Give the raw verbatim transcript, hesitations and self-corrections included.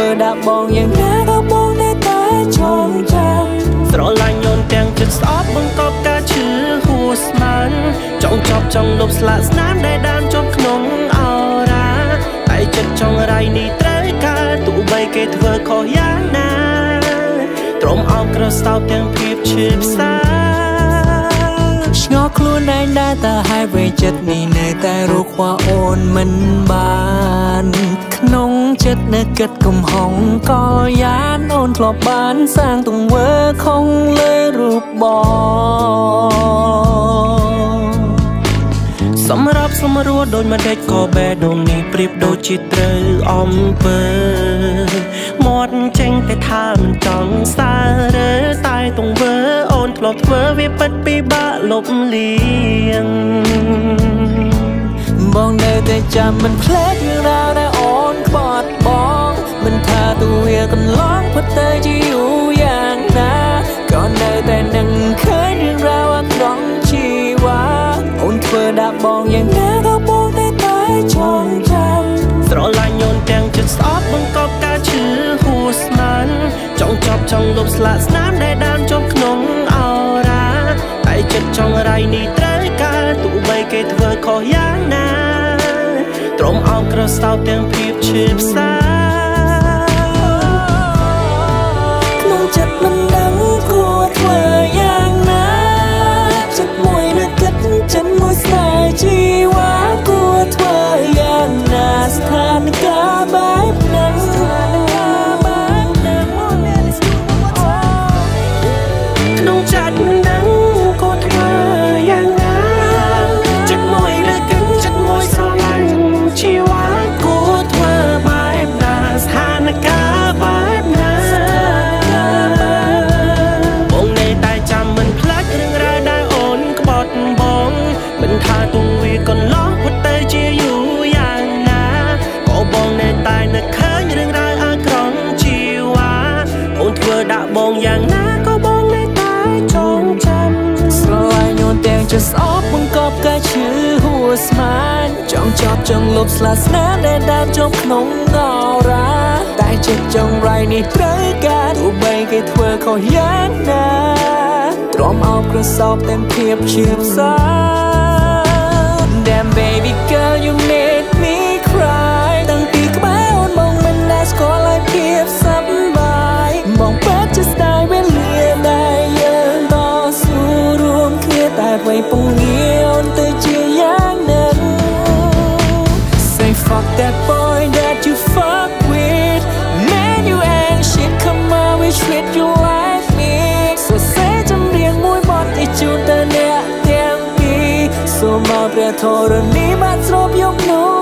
ធ្វើដាក់បងយ៉ាងណាក៏បងនៅតែចងចាំស្រឡាញ់អូនទាំងចិត្តស្អប់បង្កប់ការឈឺហួស្មានចង់ចប់ចង់លុបស្លាកស្នាមដែលដានជាប់ក្នុងអរ៉ាតែចិត្តចង់រៃនេះត្រូវការទោះបីគេធ្វើខុសយ៉ាងណាទ្រាំអោបក្រសោបទាំងភាពឈឺផ្សាឆ្ងល់ខ្លួនឯងដែរតើហេតុអ្វីចិត្តនេះនៅតែរកខ្វះអូនមិនបានក្នុងចិត្តនៅគិតកំហុងក៏យ៉ាងអូនធ្លាប់បានសាងទង្វើខុសលើរូបបងសម្រាប់សម្រួលដូចមិនដេចក៏បែដងនេះប្រៀបដូចជាត្រូវអំពើមាត់ចេញតែថាមិនចង់សាររើតែទង្វើអូនធ្លាប់ធ្វើវាពិតពិបាកលុបលាងបងនៅតែចាំមិនភ្លេចរឿងរ៉ាវដែលអូនក្បត់បងមិនថាទោះវាកន្លងផុតទៅជាយូរយ៉ាងណាក៏នៅតែនឹងឃើញរឿងរ៉ាវអាក្រក់ជីវ៉ាអូនធ្វើដាក់បងយ៉ាងណាក៏បងនៅតែចងចាំស្រឡាញ់អូនទាំងចិត្តស្អប់បង្កប់ការឈឺហួស្មានចង់ចប់ចង់លុបស្លាកស្នាមដែលដានជាប់ក្នុងអរ៉ាតែចិត្តចង់រៃនេះត្រូវការទោះបីគេធ្វើខុសយ៉ាងណាទ្រាំអោបក្រសោបទាំងភាពឈឺផ្សាក្នុងចិត្តមិនដឹងគួរធ្វើយ៉ាងណាចិត្តមួយនៅគិតចិត្តមួយស្នេហ៍ជីវ៉ាគួរធ្វើយ៉ាងណាស្ថានភាពបែបហ្នឹងក្នុងចិត្តមិនដឹងគួរធ្វើយ៉ាងណាចិត្តមួយនៅគិតចិត្តមួយស្រឡាញ់ជីវ៉ាគួរធ្វើបែបណាស្ថានភាពបែបណាបងនៅតែចាំមិនភ្លេចរឿងរ៉ាវដែលអូនក្បត់បងមិនថាទោះវាកន្លងផុតទៅជាយូរយ៉ាងណាក៏បងនៅតែនឹកឃើញរឿងរ៉ាវអាក្រក់ជីវ៉ាអូនធ្វើដាក់បងយ៉ាងណាក៏បងនៅតែចងចាំស្រឡាញ់អូនទាំងចិត្តស្អប់បង្កប់ការឈឺហួស្មានចង់ចប់ចង់លុបស្លាកស្នាមដែលដានជាប់ក្នុងអរ៉ាតែចិត្តចង់រៃនេះត្រូវការទោះបីគេធ្វើខុសយ៉ាងណាទ្រាំអោបក្រសោបទាំងភាពឈឺផ្សា Damn baby girl you made me cry តាំងពីក្បែរអូនបងមិនដែលស្គាល់ឲ្យភាពសប្បាយបងពិតជាស្ដាយវេលាដែលយើងតស៊ូរួមគ្នាតែអ្វីពងងាអូនទៅជាយ៉ាងហ្នឹង Say fuck that boy that you fuck with Man you ain't shit come on we treat you like me So say ចម្រៀងមួយបទឲ្យជូនទៅអ្នកទាំងពីរសូមមកព្រះធរណីបានស្រូបយកនោះ